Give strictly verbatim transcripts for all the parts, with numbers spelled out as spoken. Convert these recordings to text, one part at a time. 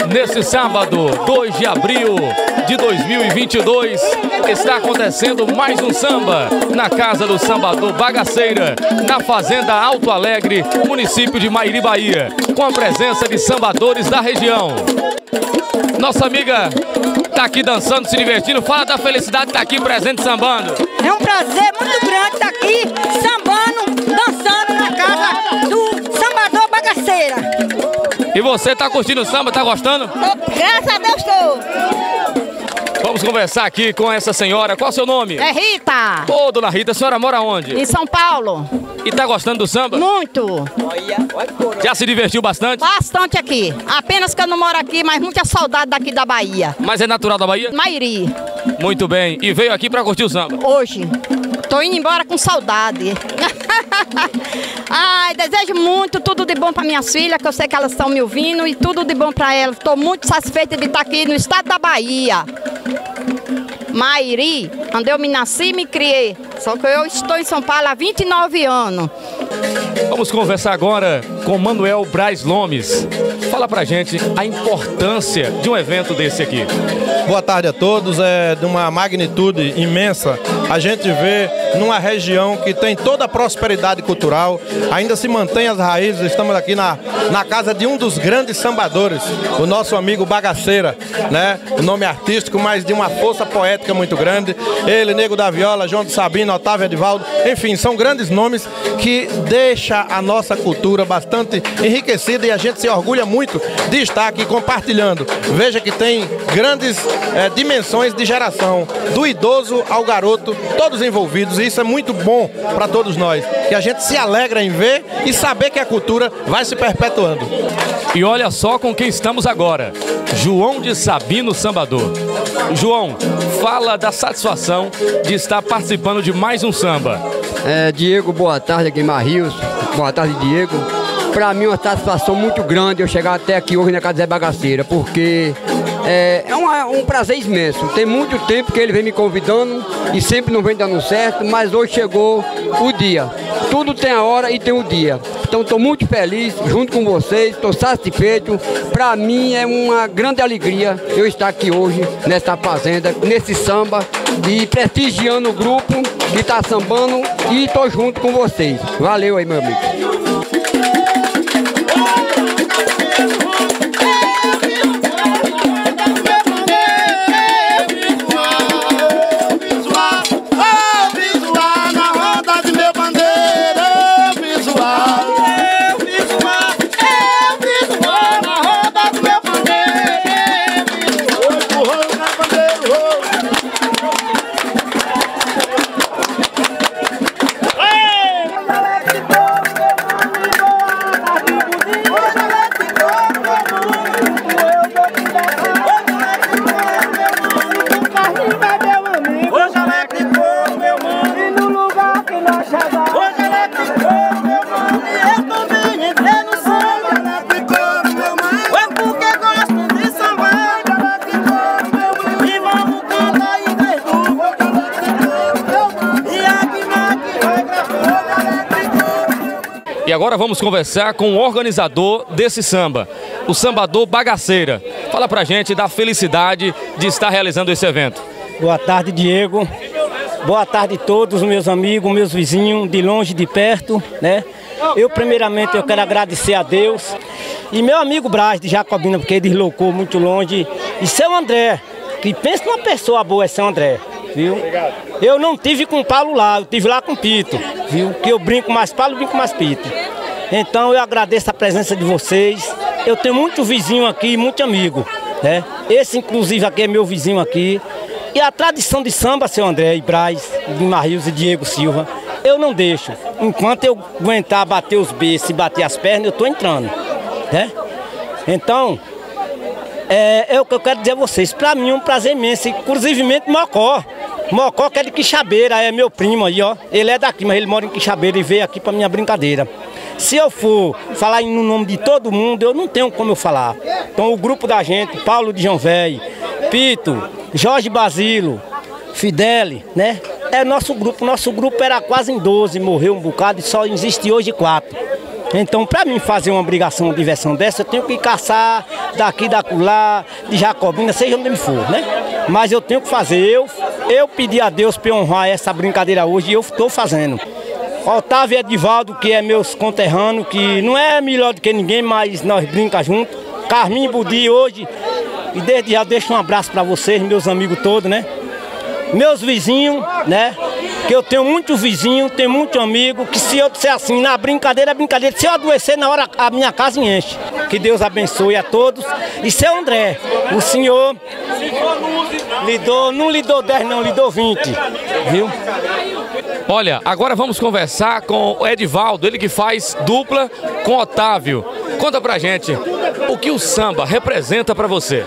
Nesse sábado, dois de abril de dois mil e vinte e dois, está acontecendo mais um samba na Casa do Sambador Bagaceira, na Fazenda Alto Alegre, município de Mairi, Bahia, com a presença de sambadores da região. Nossa amiga está aqui dançando, se divertindo. Fala da felicidade de estar aqui presente sambando. É um prazer muito grande estar aqui sambando, dançando na Casa do Sambador Bagaceira. E você está curtindo o samba, está gostando? Tô, graças a Deus estou. Vamos conversar aqui com essa senhora. Qual é o seu nome? É Rita. Ô, dona Rita, a senhora mora onde? Em São Paulo. E tá gostando do samba? Muito. Já se divertiu bastante? Bastante aqui. Apenas que eu não moro aqui, mas muita saudade daqui da Bahia. Mas é natural da Bahia? Mairi. Muito bem. E veio aqui pra curtir o samba? Hoje. Tô indo embora com saudade. Ai, desejo muito, tudo de bom para minhas filhas, que eu sei que elas estão me ouvindo, e tudo de bom para elas. Estou muito satisfeita de estar aqui no estado da Bahia. Mairi, onde eu me nasci e me criei. Só que eu estou em São Paulo há vinte e nove anos. Vamos conversar agora com Manuel Braz Lomes. Fala pra gente a importância de um evento desse aqui. Boa tarde a todos. É de uma magnitude imensa a gente vê numa região que tem toda a prosperidade cultural, ainda se mantém as raízes. Estamos aqui na, na casa de um dos grandes sambadores, o nosso amigo Bagaceira, né? O nome artístico, mas de uma força poética muito grande. Ele, Nego da Viola, João de Sabino, Otávio Edivaldo, enfim, são grandes nomes que deixam a nossa cultura bastante enriquecida e a gente se orgulha muito de estar aqui compartilhando. Veja que tem grandes é, dimensões de geração, do idoso ao garoto, todos envolvidos, e isso é muito bom para todos nós, que a gente se alegra em ver e saber que a cultura vai se perpetuando. E olha só com quem estamos agora, João de Sabino Sambador. João, fala da satisfação de estar participando de mais um samba. É, Diego, boa tarde, Guimar Rios. Boa tarde, Diego. Para mim é uma satisfação muito grande eu chegar até aqui hoje na Casa do Zé Bagaceira, porque é, é uma, um prazer imenso. Tem muito tempo que ele vem me convidando e sempre não vem dando certo, mas hoje chegou o dia. Tudo tem a hora e tem o dia. Então estou muito feliz junto com vocês, estou satisfeito. Para mim é uma grande alegria eu estar aqui hoje nessa fazenda, nesse samba, e prestigiando o grupo que está sambando, e estou junto com vocês. Valeu aí, meu amigo. E agora vamos conversar com o organizador desse samba, o Sambador Bagaceira. Fala pra gente da felicidade de estar realizando esse evento. Boa tarde, Diego. Boa tarde a todos os meus amigos, meus vizinhos, de longe e de perto, né? Eu, primeiramente, eu quero agradecer a Deus. E meu amigo Braz de Jacobina, porque ele deslocou muito longe. E seu André, que pensa numa pessoa boa, é seu André, viu? Eu não tive com o Paulo lá, eu tive lá com o Pito, viu? Que eu brinco mais Paulo, brinco mais Pito. Então eu agradeço a presença de vocês. Eu tenho muito vizinho aqui, muito amigo, né? Esse inclusive aqui é meu vizinho aqui. E a tradição de samba, seu André e Braz, Guimar Rios e Diego Silva, eu não deixo. Enquanto eu aguentar bater os beiços e bater as pernas, eu tô entrando, né? Então, é, é o que eu quero dizer a vocês. Pra mim é um prazer imenso, inclusivemente Mocó. Mocó que é de Quixabeira, é meu primo aí, ó. Ele é daqui, mas ele mora em Quixabeira e veio aqui pra minha brincadeira. Se eu for falar no nome de todo mundo, eu não tenho como eu falar. Então o grupo da gente, Paulo de João Velho, Pito, Jorge Basilo, Fidele, né? É nosso grupo. Nosso grupo era quase em doze, morreu um bocado e só existe hoje quatro. Então, para mim fazer uma obrigação, uma diversão dessa, eu tenho que caçar daqui, da acolá, de Jacobina, seja onde for, né? Mas eu tenho que fazer. Eu, eu pedi a Deus para honrar essa brincadeira hoje e eu estou fazendo. Otávio e Edivaldo, que é meus conterrâneos, que não é melhor do que ninguém, mas nós brincamos juntos. Carminho Budi hoje, e desde já deixo um abraço para vocês, meus amigos todos, né? Meus vizinhos, né? Que eu tenho muitos vizinhos, tenho muitos amigos, que se eu disser assim, na brincadeira, é brincadeira. Se eu adoecer na hora, a minha casa enche. Que Deus abençoe a todos. E seu André, o senhor lhe dou, não lhe dou dez não, lhe dou vinte, viu? Olha, agora vamos conversar com o Edivaldo, ele que faz dupla com Otávio. Conta pra gente, o que o samba representa pra você?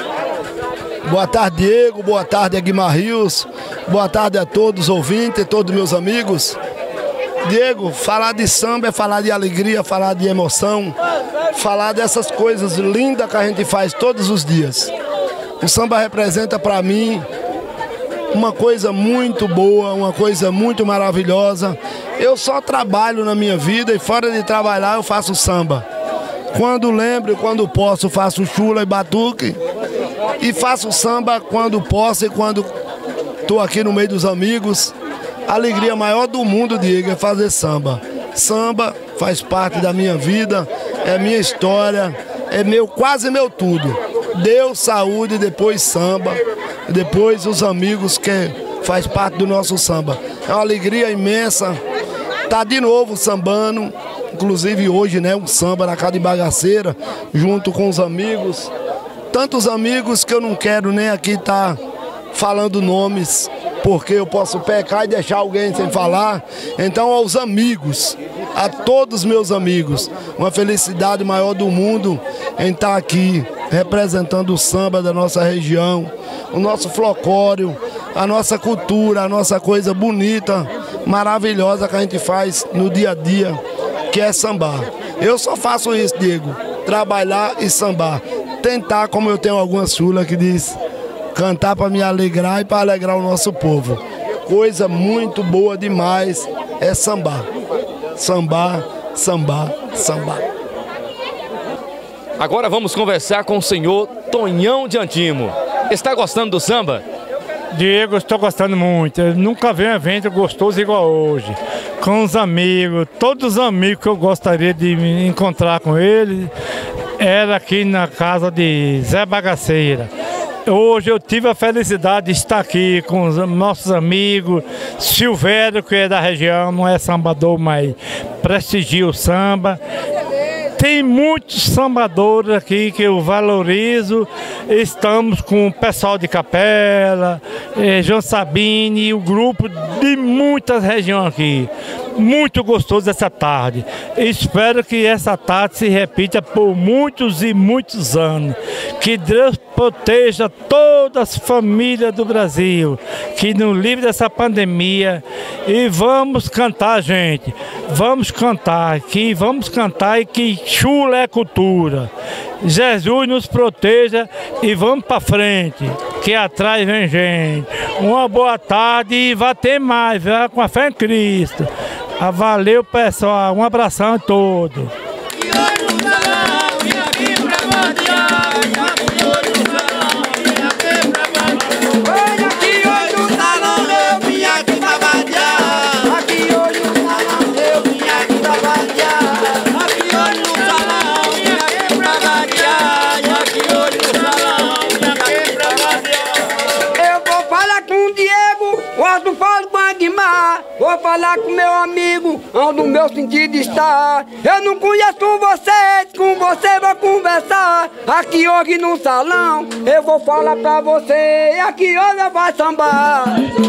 Boa tarde, Diego. Boa tarde, Aguimar Rios. Boa tarde a todos os ouvintes e todos meus amigos. Diego, falar de samba é falar de alegria, falar de emoção, falar dessas coisas lindas que a gente faz todos os dias. O samba representa para mim uma coisa muito boa, uma coisa muito maravilhosa. Eu só trabalho na minha vida e fora de trabalhar eu faço samba. Quando lembro, quando posso, faço chula e batuque. E faço samba quando posso e quando estou aqui no meio dos amigos. A alegria maior do mundo, Diego, é fazer samba. Samba faz parte da minha vida, é minha história, é meu, quase meu tudo. Deus, saúde, depois samba, depois os amigos que faz parte do nosso samba. É uma alegria imensa. Tá de novo sambando, inclusive hoje, né, um samba na casa de Bagaceira, junto com os amigos. Tantos amigos que eu não quero nem aqui estar falando nomes, porque eu posso pecar e deixar alguém sem falar. Então, aos amigos, a todos meus amigos, uma felicidade maior do mundo em estar aqui representando o samba da nossa região, o nosso folclore, a nossa cultura, a nossa coisa bonita, maravilhosa que a gente faz no dia a dia, que é sambar. Eu só faço isso, Diego, trabalhar e sambar. Tentar, como eu tenho algumas chulas que diz, cantar para me alegrar e para alegrar o nosso povo. Coisa muito boa demais é sambar. Sambar, sambar, sambar. Agora vamos conversar com o senhor Tonhão de Antimo. Está gostando do samba? Diego, estou gostando muito. Eu nunca vi um evento gostoso igual hoje. Com os amigos, todos os amigos que eu gostaria de me encontrar com eles, era aqui na casa de Zé Bagaceira. Hoje eu tive a felicidade de estar aqui com os nossos amigos, Silvério, que é da região, não é sambador, mas prestigia o samba. Tem muitos sambadores aqui que eu valorizo. Estamos com o pessoal de Capela, eh, João Sabine e o grupo de muitas regiões aqui. Muito gostoso essa tarde. Espero que essa tarde se repita por muitos e muitos anos. Que Deus proteja todas as famílias do Brasil, que nos livre dessa pandemia. E vamos cantar, gente. Vamos cantar aqui, vamos cantar e que chula é cultura. Jesus nos proteja e vamos para frente, que atrás vem gente. Uma boa tarde e vai ter mais, vai com a fé em Cristo. Ah, valeu, pessoal, um abração a todos. Vou falar com meu amigo, onde o meu sentido está. Eu não conheço vocês, com você vou conversar. Aqui hoje no salão, eu vou falar pra você. Aqui hoje vai sambar.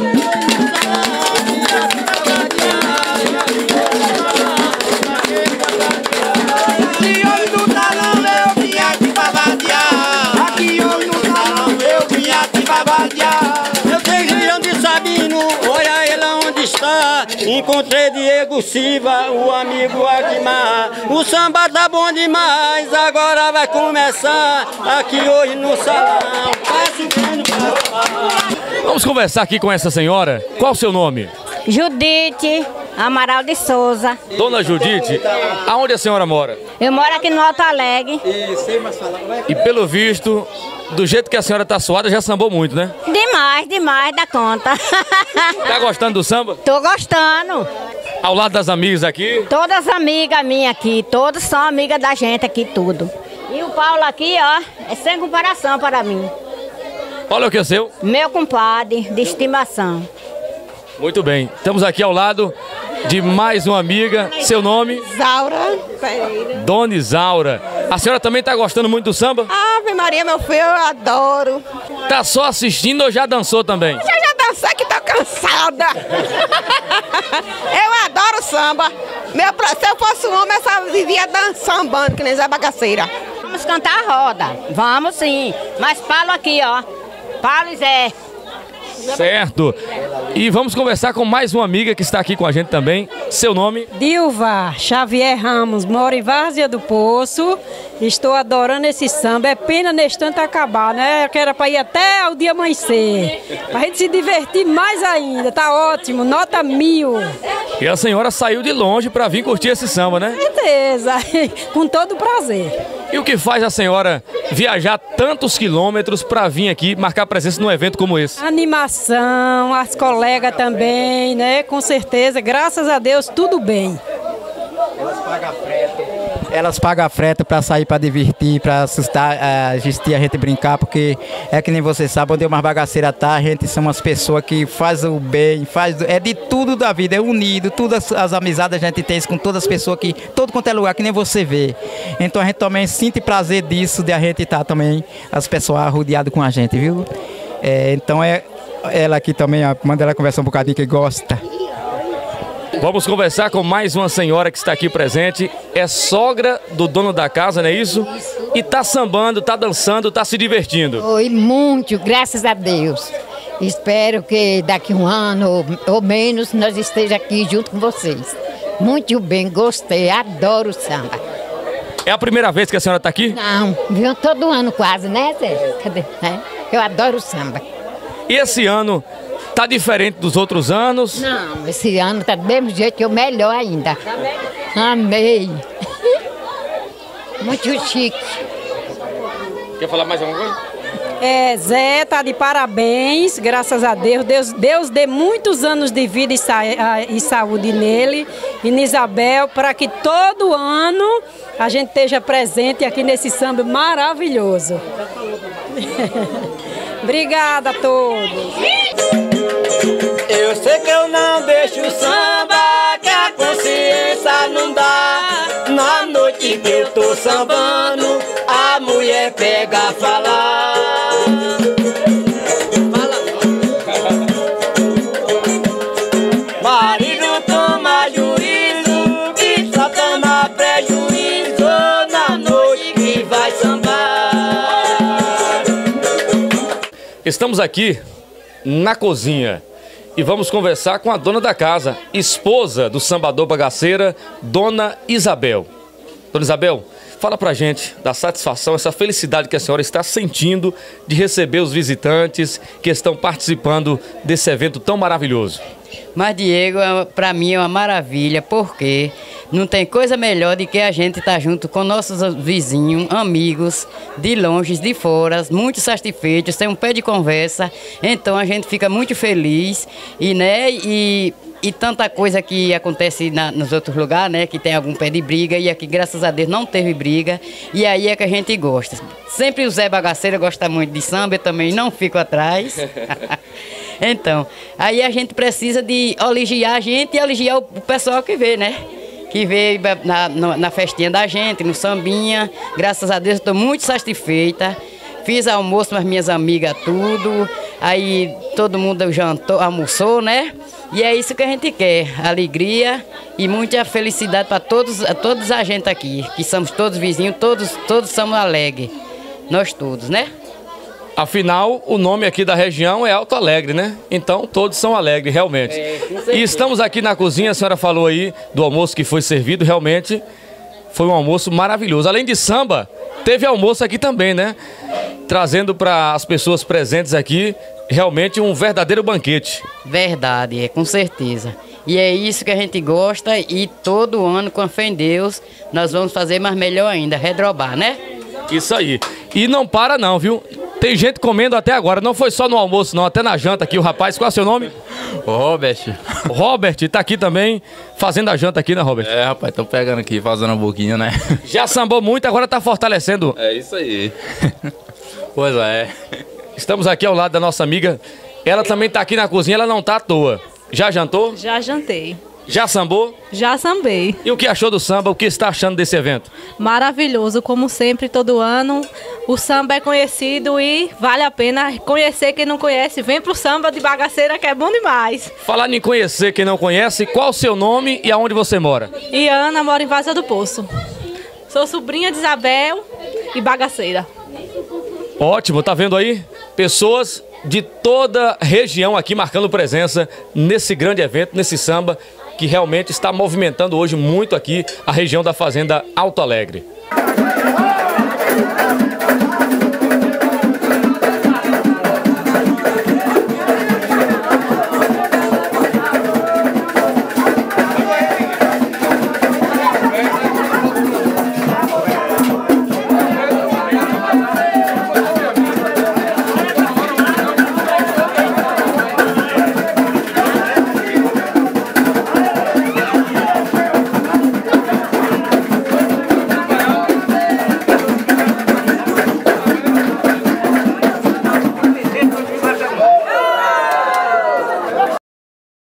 Aqui hoje no salão eu vim aqui pra vadiar. Aqui hoje no salão eu vim aqui pra vadiar. Eu tenho Julião de Sabino, olha ele onde está. Encontrei Diego Silva, o amigo Aguimar. O samba tá bom demais, agora vai começar. Aqui hoje no salão, tá subindo pra... Vamos conversar aqui com essa senhora. Qual o seu nome? Judite. Amaral de Souza. Dona Judite, aonde a senhora mora? Eu moro aqui no Alto Alegre. E pelo visto, do jeito que a senhora tá suada, já sambou muito, né? Demais, demais da conta. Tá gostando do samba? Tô gostando. Ao lado das amigas aqui? Todas amigas minhas aqui, todas são amigas da gente aqui, tudo. E o Paulo aqui, ó, é sem comparação para mim. Olha o que é seu. Meu compadre de estimação. Muito bem, estamos aqui ao lado de mais uma amiga. Seu nome? Isaura Pereira. Dona Isaura. A senhora também está gostando muito do samba? Ave Maria, meu filho, eu adoro. Tá só assistindo ou já dançou também? Eu já dancei que tô cansada. Eu adoro samba. Meu, se eu fosse um homem, eu só vivia dançando, que nem Zé Bagaceira. Vamos cantar a roda, vamos sim. Mas Paulo aqui, ó. Paulo e Zé. Certo. E vamos conversar com mais uma amiga que está aqui com a gente também. Seu nome? Dilva Xavier Ramos, moro em Várzea do Poço. Estou adorando esse samba. É pena nesse tanto acabar, né? Que era para ir até o dia amanhecer. Para a gente se divertir mais ainda. Tá ótimo, nota mil. E a senhora saiu de longe para vir curtir esse samba, né? Com certeza, com todo prazer. E o que faz a senhora viajar tantos quilômetros para vir aqui marcar presença num evento como esse? Animação, as colegas também, né? Com certeza, graças a Deus, tudo bem. Elas pagam a frete. Elas pagam a frete para sair, para divertir, para assustar, assistir a gente brincar, porque é que nem você sabe, onde uma bagaceira tá, a gente são umas pessoas que faz o bem, faz é de tudo da vida, é unido, todas as amizades a gente tem com todas as pessoas que, todo quanto é lugar, que nem você vê. Então a gente também sente prazer disso, de a gente estar também, as pessoas rodeadas com a gente, viu? É, então é ela aqui também, manda ela conversar um bocadinho que gosta. Vamos conversar com mais uma senhora que está aqui presente. É sogra do dono da casa, não é isso? E tá sambando, tá dançando, tá se divertindo. Oi, muito, graças a Deus. Espero que daqui um ano ou menos nós estejamos aqui junto com vocês. Muito bem, gostei, adoro o samba. É a primeira vez que a senhora está aqui? Não, viu todo ano quase, né, Zé? Cadê? Eu adoro o samba. E esse ano tá diferente dos outros anos? Não, esse ano tá do mesmo jeito que o melhor ainda. Amei. Muito chique. Quer falar mais alguma coisa? É, Zé tá de parabéns, graças a Deus. Deus, Deus dê muitos anos de vida e, sa e saúde nele e na Isabel, para que todo ano a gente esteja presente aqui nesse samba maravilhoso. Obrigada a todos. Eu sei que eu não deixo o samba, que a consciência não dá. Na noite que eu tô sambando, a mulher pega a falar. Marido toma juízo, que só toma prejuízo na noite que vai sambar. Estamos aqui na cozinha e vamos conversar com a dona da casa, esposa do sambador bagaceira, Dona Isabel. Dona Isabel, fala pra gente da satisfação, essa felicidade que a senhora está sentindo de receber os visitantes que estão participando desse evento tão maravilhoso. Mas, Diego, para mim é uma maravilha, porque não tem coisa melhor do que a gente estar junto com nossos vizinhos, amigos, de longe, de fora, muito satisfeitos, tem um pé de conversa, então a gente fica muito feliz e, né, e, e tanta coisa que acontece na, nos outros lugares, né, que tem algum pé de briga, e aqui, graças a Deus, não teve briga, e aí é que a gente gosta. Sempre o Zé Bagaceira gosta muito de samba, eu também não fico atrás. Então, aí a gente precisa de elogiar a gente e elogiar o pessoal que vê, né? Que veio na, na, na festinha da gente, no sambinha. Graças a Deus, estou muito satisfeita. Fiz almoço com as minhas amigas, tudo. Aí todo mundo jantou, almoçou, né? E é isso que a gente quer, alegria e muita felicidade para todos, todos a gente aqui, que somos todos vizinhos, todos, todos somos alegres. Nós todos, né? Afinal, o nome aqui da região é Alto Alegre, né? Então, todos são alegres, realmente. É, e estamos aqui na cozinha, a senhora falou aí do almoço que foi servido, realmente foi um almoço maravilhoso. Além de samba, teve almoço aqui também, né? Trazendo para as pessoas presentes aqui, realmente um verdadeiro banquete. Verdade, é, com certeza. E é isso que a gente gosta e todo ano, com a fé em Deus, nós vamos fazer mais melhor ainda, redrobar, né? Isso aí. E não para não, viu? Tem gente comendo até agora, não foi só no almoço não, até na janta aqui o rapaz. Qual é o seu nome? Robert. Robert, tá aqui também, fazendo a janta aqui, né, Robert? É, rapaz, tô pegando aqui, fazendo um pouquinho, né? Já sambou muito, agora tá fortalecendo. É isso aí. Pois é. Estamos aqui ao lado da nossa amiga, ela também tá aqui na cozinha, ela não tá à toa. Já jantou? Já jantei. Já sambou? Já sambei. E o que achou do samba? O que está achando desse evento? Maravilhoso, como sempre, todo ano. O samba é conhecido e vale a pena conhecer. Quem não conhece, vem pro samba de Bagaceira, que é bom demais. Falar em conhecer quem não conhece, qual o seu nome e aonde você mora? E Ana mora em Vaza do Poço. Sou sobrinha de Isabel e Bagaceira. Ótimo, tá vendo aí? Pessoas de toda a região aqui marcando presença nesse grande evento, nesse samba, que realmente está movimentando hoje muito aqui a região da Fazenda Alto Alegre.